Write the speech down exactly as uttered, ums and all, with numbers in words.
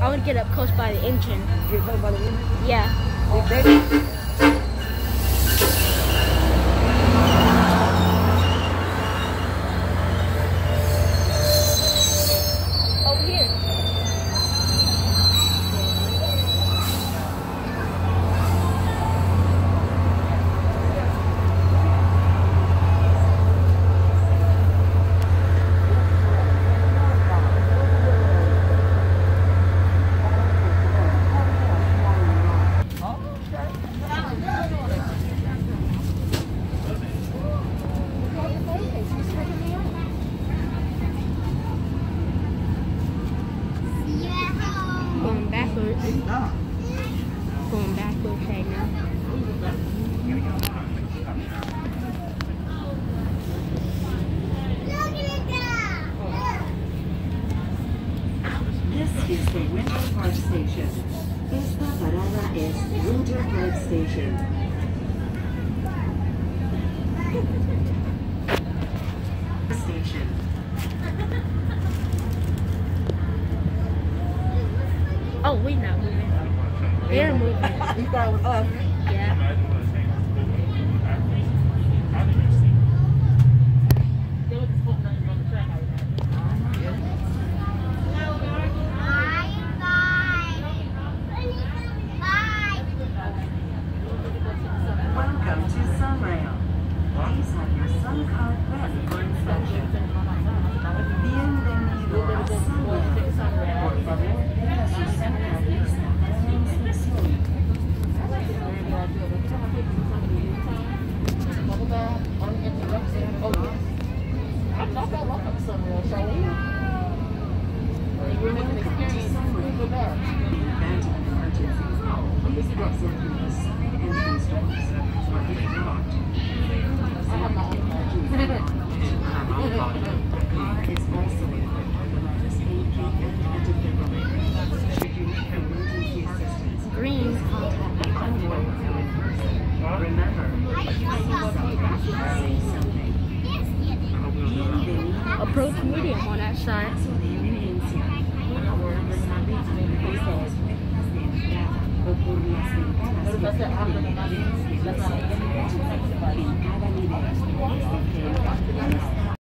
I want to get up close by the engine. Get close by the engine? Yeah. Ready? Over here. Going backwards. Going backwards right now. This is the Winter Park Station. Esta parada es Winter Park Station. Station. Oh, we not moving. They're moving. You thought it was us? Yeah. Welcome to sunrail. Please have your sun card ready for inspection. Bienvenido a sunrail. Por favor, tenga su sun card lista para la inspección. Welcome to sunrail. In the event of an emergency, please exit through the side entrance doors or be locked. Is also equipped with the largest A P and a defibrillator. Should you need emergency assistance, Green. please contact the convoy crew in person. Remember, if you see something, say something. Bienvenido Approach medium on that side. Paso de emergencia. Por favor, desmarque las puertas de entrada o por las ventanas que tienen evidencia de